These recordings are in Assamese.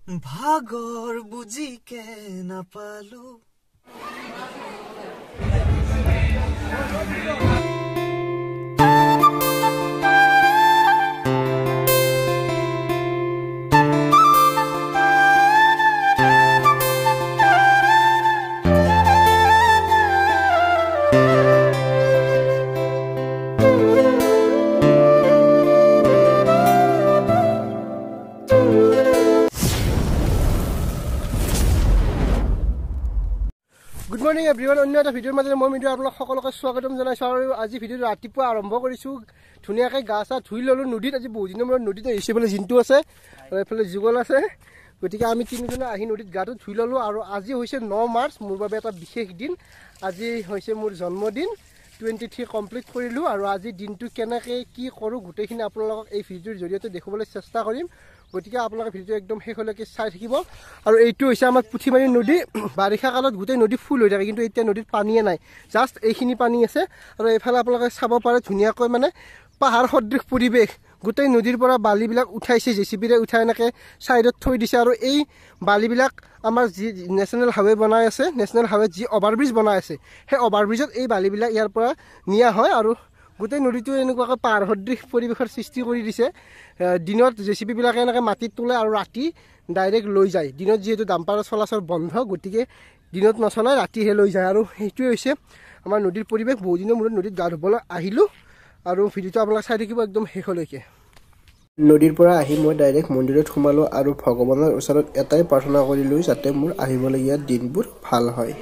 ভাগৰ বুজিকে নাপালো Good morning everyone. অন্য এটা ভিডিওৰ মাজে মই মিডিয়া আপোনাক সকলোকে স্বাগতম জনাইছো আৰু আজি ভিডিওটো ৰাতিপুৱা আৰম্ভ কৰিছো ধুনিয়াকৈ গা চা ধুই ললো নদীত আজি বহুত দিনৰ মূৰত নদীত আহিছে বলে জিন্তু আছে আৰু এফালে যুগল আছে গতিকে আমি তিনিজনে আহি নদীত গাটো ধুই ললো আৰু আজি হৈছে 9 মাৰ্চ মোৰ বাবে এটা বিশেষ দিন আজি হৈছে মোৰ জন্মদিন 23 কমপ্লিট কৰিলো আৰু আজি দিনটো কেনেকৈ কি কৰো গোটেইখিনি আপোনালোকক এই ভিডিওৰ জৰিয়তে দেখাবলৈ চেষ্টা কৰিম গতিকে আপোনালোকে ভিডিওটো একদম শেষলৈকে চাই থাকিব আৰু এইটো হৈছে আমাৰ পুঠিমাৰী নদী বাৰিষা কালত গোটেই নদী ফুল হৈ থাকে কিন্তু এতিয়া নদীত পানীয়ে নাই জাস্ট এইখিনি পানী আছে আৰু এইফালে আপোনালোকে চাব পাৰে ধুনীয়াকৈ মানে পাহাৰ সদৃশ পৰিৱেশ গোটেই নদীৰ পৰা বালিবিলাক উঠাইছে জেচিবিৰে উঠাই এনেকৈ সাইডত থৈ দিছে আৰু এই বালিবিলাক আমাৰ যি নেশ্যনেল হাইৱে বনাই আছে নেশ্যনেল হাইৱে যি অভাৰব্ৰিজ বনাই আছে সেই অভাৰব্ৰিজত এই বালিবিলাক ইয়াৰ পৰা নিয়া হয় আৰু গোটেই নদীটো এনেকুৱাকৈ পাহাৰ সদৃশ পৰিৱেশৰ সৃষ্টি কৰি দিছে দিনত জেচিবিবিলাকে এনেকৈ মাটিত তোলে আৰু ৰাতি ডাইৰেক্ট লৈ যায় দিনত যিহেতু ডাম্পাৰৰ চলাচল বন্ধ গতিকে দিনত নচলাই ৰাতিহে লৈ যায় আৰু সেইটোৱে হৈছে আমাৰ নদীৰ পৰিৱেশ বহুত দিনৰ মূৰত নদীত গা ধুবলৈ আহিলোঁ আৰু ভিডিওটো আপোনালোকে চাই থাকিব একদম শেষলৈকে নদীৰ পৰা আহি মই ডাইৰেক্ট মন্দিৰত সোমালোঁ আৰু ভগৱানৰ ওচৰত এটাই প্ৰাৰ্থনা কৰিলোঁ যাতে মোৰ আহিবলগীয়া দিনবোৰ ভাল হয়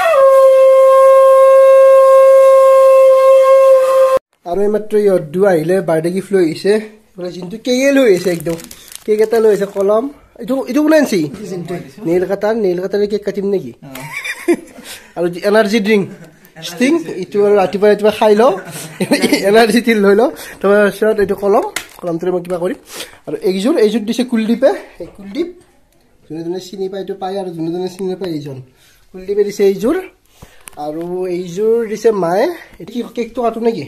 আৰু এইমাত্ৰ ইহঁত আহিলে বাৰ্থডে গিফ্ট লৈ আহিছে বোলে জিন্তু কেকে লৈ আহিছে একদম কেক এটা লৈ আহিছে কলম এইটো কোনে আনিছি নেইল কাটাৰে কেক কাটিম নেকি আৰু এনাৰ্জি ড্ৰিংক ষ্টিং এইটো আৰু ৰাতিপুৱা খাই লওঁ এনাৰ্জি টিল লৈ লওঁ তাৰপিছত এইটো কলমটোৰে মই কিবা কৰিম আৰু এইযোৰ দিছে কুলদীপে এই কুলদীপ যোনে যোনে চিনি পায় এইটো পায় আৰু যোনে যোনে চিনি নাপায় এইজন কুলদীপে দিছে এইযোৰ আৰু এইযোৰ দিছে মায়ে এইটো কি কেকটো কাটো নেকি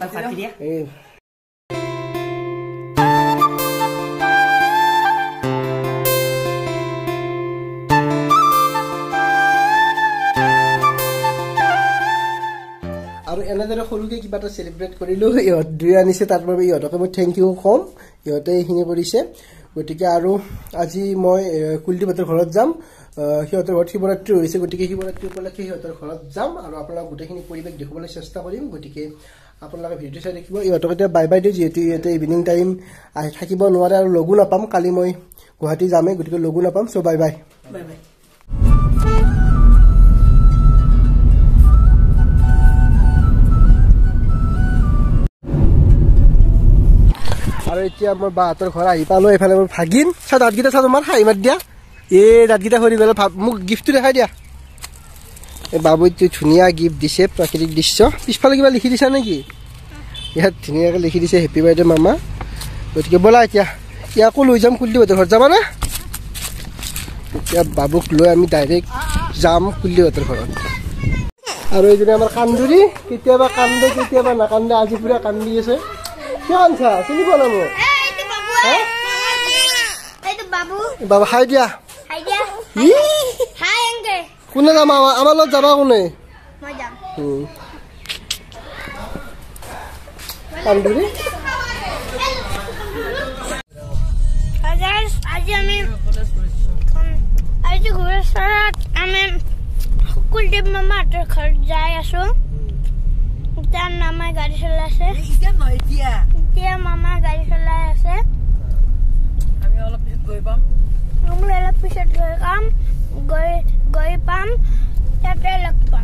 আৰু এনেদৰে সৰুকৈ কিবা এটা চেলিব্ৰেট কৰিলোঁ ইহঁত দুই আনিছে তাৰ বাবে ইহঁতকে মই থেংক ইউ ক'ম ইহঁতে এইখিনি কৰিছে গতিকে আৰু আজি মই কুলদীপহঁতৰ ঘৰত যাম সিহঁতৰ ঘৰত শিৱৰাত্ৰি হৈছে গতিকে শিৱৰাত্ৰি উপলক্ষে সিহঁতৰ ঘৰত যাম আৰু আপোনালোক গোটেইখিনি পৰিৱেশ দেখুৱাবলৈ চেষ্টা কৰিম গতিকে আপোনালোকে ভিডিঅ'টো চাই দেখিব ইহঁতক এতিয়া বাই বাই দিওঁ যিহেতু ইহঁতে ইভিনিং টাইম আহি থাকিব নোৱাৰে আৰু লগো নাপাম কালি মই গুৱাহাটী যামেই গতিকে লগো নাপাম চ' বাই বাই বাই বাই আৰু এতিয়া মই বাহঁতৰ ঘৰ আহি পালোঁ এইফালে মোৰ ভাগিন চা দাঁতকেইটা চা তোমাৰ হাঁহি মাত দিয়া দাঁতকেইটা সৰি গ'লে মোক গিফ্টটো দেখাই দিয়া এই বাবুটো ধুনীয়া গিফ্ট দিছে প্ৰাকৃতিক দৃশ্য পিছফালে কিবা লিখি দিছা নেকি ইয়াত ধুনীয়াকৈ লিখি দিছে হেপী বাৰ্থডে মামা গতিকে ব'লা এতিয়া ইয়াকো লৈ যাম কুলদীপহঁতৰ ঘৰত যাবা না এতিয়া বাবুক লৈ আমি ডাইৰেক্ট যাম কুলদীপহঁতৰ ঘৰত আৰু এইজনী আমাৰ কান্দুৰী কেতিয়াবা কান্দে কেতিয়াবা নাকান্দে আজি পুৰা কান্দি আছে কিমান চা চিনি পোৱা না মোক বাবু হাই দিয়া কোনে যাম আমাৰ লগত যাবা কোনে কান্দুৰী কুলদীপ মামাহঁতৰ ঘৰত যাই আছো তাৰ মামাই গাড়ী চলাই আছে এতিয়া মামাই গাড়ী চলাই আছে আমি অলপ পিছত গৈ পাম তাতে লগ পাম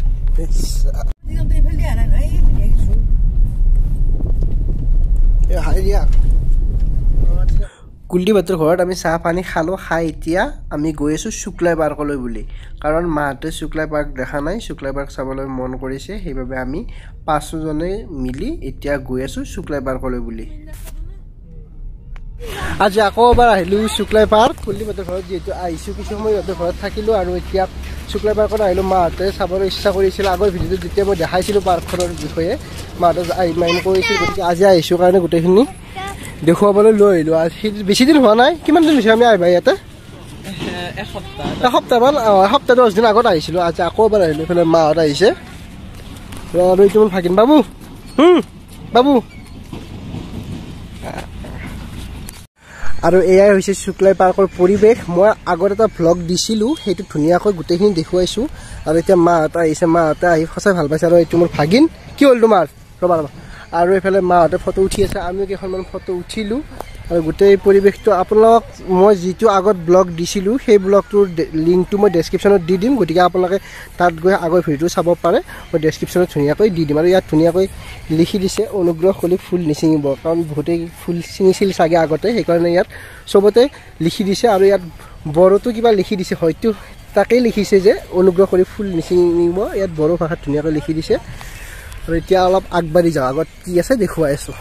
কুলদীপহঁতৰ ঘৰত আমি চাহ পানী খালোঁ খাই এতিয়া আমি গৈ আছোঁ শুক্লাই পাৰ্কলৈ বুলি কাৰণ মাহঁতে শুক্লাই পাৰ্ক দেখা নাই শুক্লাই পাৰ্ক চাবলৈ মন কৰিছে সেইবাবে আমি 5জনে মিলি এতিয়া গৈ আছোঁ শুক্লাই পাৰ্কলৈ বুলি আজি আকৌ এবাৰ আহিলোঁ শুক্লাই পাৰ্ক কুলদীপহঁতৰ ঘৰত যিহেতু আহিছোঁ কিছু সময় ইহঁতৰ ঘৰত থাকিলোঁ আৰু এতিয়া শুক্লাই পাৰ্কত আহিলোঁ মাহঁতে চাবলৈ ইচ্ছা কৰিছিল আগৰ ভিডিঅ'টোত যেতিয়া মই দেখাইছিলোঁ পাৰ্কখনৰ বিষয়ে মাহঁতে মাইণ্ড কৰিছিল গতিকে আজি আহিছোঁ কাৰণে গোটেইখিনি দেখুৱাবলৈ লৈ আহিলোঁ আজি বেছি দিন হোৱা নাই কিমান দিন হৈছে আমি আহিবা ইয়াতে এসপ্তাহমান এসপ্তাহ 10 দিন আগত আহিছিলোঁ আজি আকৌ এবাৰ আহিলোঁ এইফালে মাহঁত আহিছে আৰু এইটো মোৰ ভাগিন বাবু বাবু আৰু এয়াই হৈছে শুক্লাই পাৰ্কৰ পৰিৱেশ মই আগত এটা ভ্লগ দিছিলোঁ সেইটো ধুনীয়াকৈ গোটেইখিনি দেখুৱাইছোঁ আৰু এতিয়া মাহঁতে আহিছে মাহঁতে আহি সঁচাই ভাল পাইছে আৰু এইটো মোৰ ভাগিন কি হ'ল তোমাৰ ৰ'বা আৰু এইফালে মাহঁতে ফটো উঠি আছে আমিও কেইখনমান ফটো উঠিলোঁ আৰু গোটেই পৰিৱেশটো আপোনালোকক মই যিটো আগত ব্লগ দিছিলোঁ সেই ব্লগটোৰ লিংকটো মই ডেছক্ৰিপশ্যনত দি দিম গতিকে আপোনালোকে তাত গৈ আগৰ ভিডিঅ'টো চাব পাৰে মই ডেছক্ৰিপশ্যনত ধুনীয়াকৈ দি দিম আৰু ইয়াত ধুনীয়াকৈ লিখি দিছে অনুগ্ৰহ কৰি ফুল নিচিঙিব কাৰণ বহুতেই ফুল ছিঙিছিল চাগে আগতে সেইকাৰণে ইয়াত চবতে লিখি দিছে আৰু ইয়াত বড়োটো কিবা লিখি দিছে হয়তো তাকেই লিখিছে যে অনুগ্ৰহ কৰি ফুল নিচিঙিব ইয়াত বড়ো ভাষাত ধুনীয়াকৈ লিখি দিছে আৰু এতিয়া অলপ আগবাঢ়ি যাওঁ আগত কি আছে দেখুৱাই আছোঁ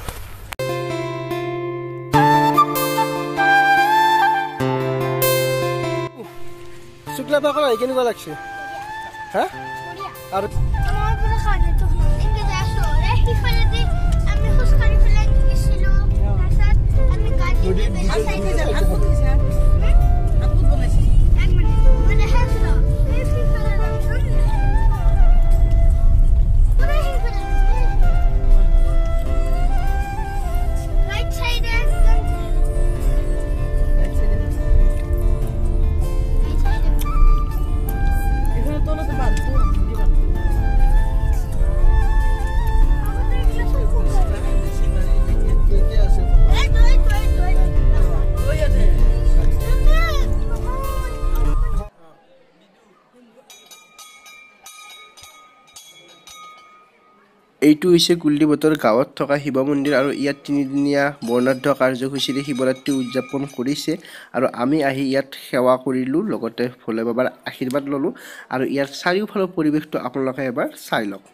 শুক্লা পাৰ্কত আহি কেনেকুৱা লাগছে হা আৰু এইটো হৈছে কুলদীপৰ গাঁৱত থকা শিৱ মন্দিৰ আৰু ইয়াত 3 দিনীয়া বৰ্ণাঢ্য কাৰ্যসূচীৰে শিৱৰাত্ৰি উদযাপন কৰিছে আৰু আমি আহি ইয়াত সেৱা কৰিলোঁ লগতে ভোলে বাবাৰ আশীৰ্বাদ ল'লোঁ আৰু ইয়াৰ চাৰিওফালৰ পৰিৱেশটো আপোনালোকে এবাৰ চাই লওক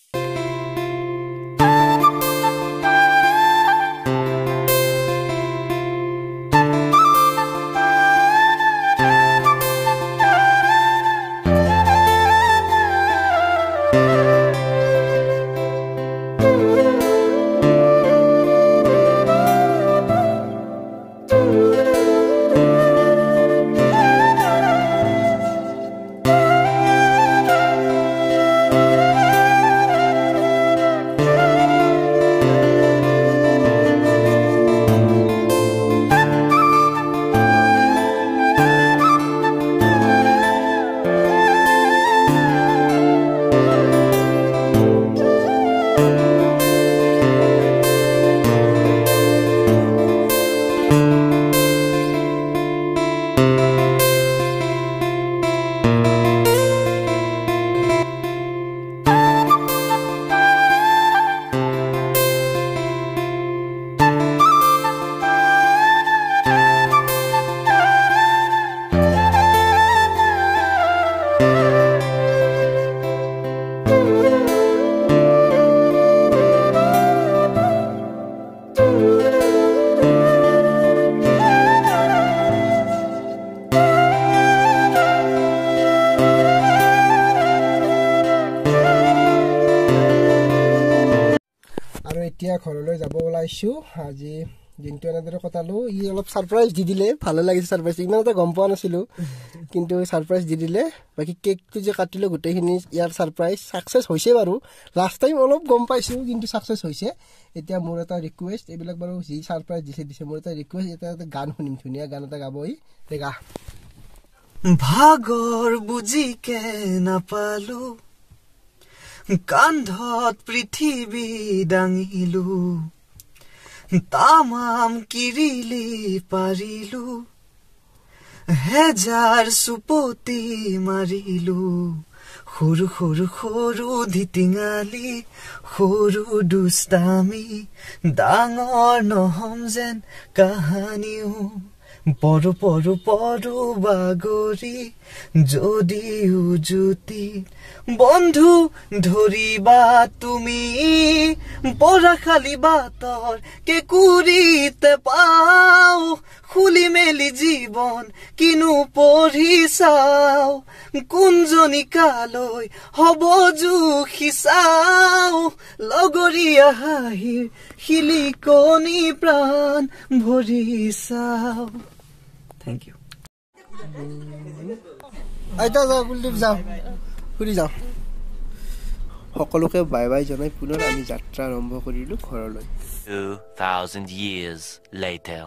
এতিয়া ঘৰলৈ যাব ওলাইছোঁ আজি দিনটো এনেদৰে কটালোঁ ই অলপ ছাৰপ্ৰাইজ দি দিলে ভালে লাগিছে ছাৰপ্ৰাইজ ইমান এটা গম পোৱা নাছিলোঁ কিন্তু ছাৰপ্ৰাইজ দি দিলে বাকী কেকটো যে কাটিলোঁ গোটেইখিনি ইয়াৰ ছাৰপ্ৰাইজ ছাকচেছ হৈছে বাৰু লাষ্ট টাইম অলপ গম পাইছোঁ কিন্তু ছাকচেছ হৈছে এতিয়া মোৰ এটা ৰিকুৱেষ্ট এইবিলাক বাৰু যি ছাৰপ্ৰাইজ দিছে মোৰ এটা ৰিকুৱেষ্ট এটা গান শুনিম ধুনীয়া গান এটা গাব ই গা ভাগৰ বুজিকে নাপালোঁ কান্ধত পৃথিৱী দাঙিলোঁ তামাম কিৰিলি পাৰিলোঁ হেজাৰ চুপতি মাৰিলোঁ সৰু সৰু সৰু ধিটিঙালি সৰু দুষ্টামি ডাঙৰ নহম যেন কাহানিও পৰু পৰু পৰু বাগৰি যদিও জ্যোতি বন্ধু ধৰিবা তুমি পৰাশালী বাটৰ কেঁকুৰিতে পাও খুলি মেলি জীৱন কিনো পঢ়ি চাও কোনজনী কালৈ হব জুখি চাও লগৰীয়া হাঁহিৰ শিলিকনি প্ৰাণ ভৰি চাও Thank you. আইতা যাও কুলদীপ যাও ফুৰি যাও সকলোকে বাই বাই জনাই পুনৰ আমি যাত্ৰা আৰম্ভ কৰিলো ঘৰলৈ 2000 years later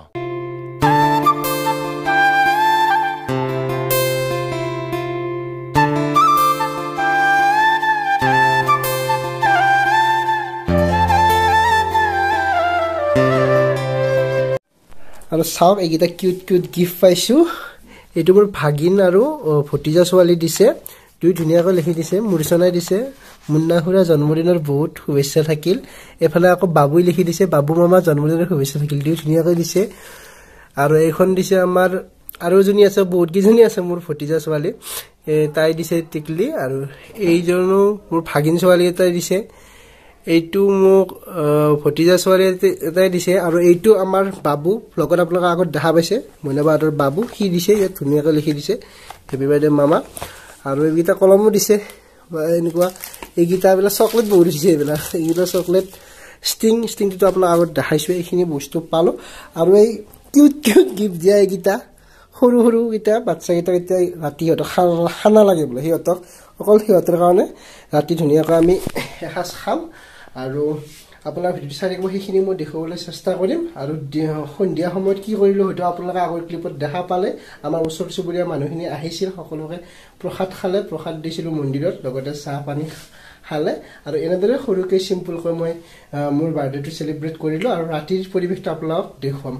আৰু চাওক এইকেইটা কিউট কিউট গিফ্ট পাইছো এইটো মোৰ ভাগিন আৰু ভতিজা ছোৱালী দিছে দুই ধুনীয়াকৈ লিখি দিছে মুৰচনাই দিছে মুন্না খুৰা জন্মদিনৰ বহুত শুভেচ্ছা থাকিল এফালে আকৌ বাবুই লিখি দিছে বাবু মামা জন্মদিনৰ শুভেচ্ছা থাকিল দুই ধুনীয়াকৈ দিছে আৰু এইখন দিছে আমাৰ আৰু এজনী আছে বহুত কেইজনী আছে মোৰ ভতিজা ছোৱালী তাই দিছে টিকলি আৰু এইজনো মোৰ ভাগিন ছোৱালী এটাই দিছে এইটো মোক ভতিজা ছোৱালী এটাই দিছে আৰু এইটো আমাৰ বাবু লগত আপোনালোকে আগত দেখা পাইছে মইনাবাহঁতৰ বাবু সি দিছে ইয়াত ধুনীয়াকৈ লিখি দিছে হেপী বাৰ্থডে মামা আৰু এইকেইটা কলমো দিছে এনেকুৱা এইকেইটা এইবিলাক চকলেট বহুত দিছে এইকেইটা চকলেট ষ্টিংটো আপোনাক আগত দেখাইছোঁ এইখিনি বস্তু পালোঁ আৰু এই কিউট কিউট গিফ্ট দিয়া এইকেইটা সৰু সৰুকেইটা বাচ্চাকেইটাক এতিয়া ৰাতি সিহঁতক খানা লাগে বোলে সিহঁতক অকল সিহঁতৰ কাৰণে ৰাতি ধুনীয়াকৈ আমি এসাঁজ খাম আৰু আপোনাৰ ভিডিঅ'টো চাই থাকিব সেইখিনি মই দেখুৱাবলৈ চেষ্টা কৰিম আৰু সন্ধিয়া সময়ত কি কৰিলোঁ হয়তো আপোনালোকে আগৰ ক্লিপত দেখা পালে আমাৰ ওচৰ চুবুৰীয়া মানুহখিনি আহিছিল সকলোকে প্ৰসাদ খালে প্ৰসাদ দিছিলোঁ মন্দিৰত লগতে চাহ পানী খালে আৰু এনেদৰে সৰুকৈ চিম্পুলকৈ মই মোৰ বাৰ্থডেটো চেলিব্ৰেট কৰিলোঁ আৰু ৰাতিৰ পৰিৱেশটো আপোনালোকক দেখুৱাম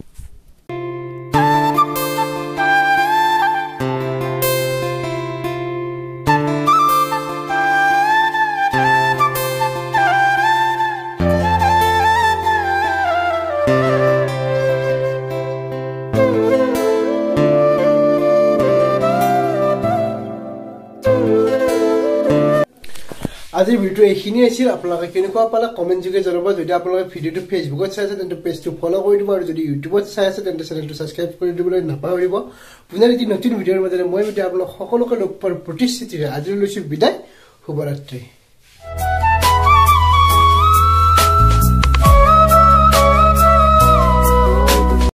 আজিৰ ভিডিঅ'টো এইখিনি আছিল আপোনালোকে কেনেকুৱা পালে কমেণ্ট যোগে জনাব যদি আপোনালোকে ভিডিঅ'টো ফেচবুকত চাই আছে তেন্তে পেজটো ফ'ল' কৰি দিব আৰু যদি ইউটিউবত চাই আছে তেন্তে চেনেলটো ছাবস্ক্ৰাইব কৰি দিবলৈ নাপাহৰিব পুনৰ এটি নতুন ভিডিঅ'ৰ মাজেৰে মই আপোনালোক সকলোকে লগ পোৱাৰ প্ৰতিশ্ৰুতিৰে আজিলৈ লৈছোঁ বিদায় শুভৰাত্ৰি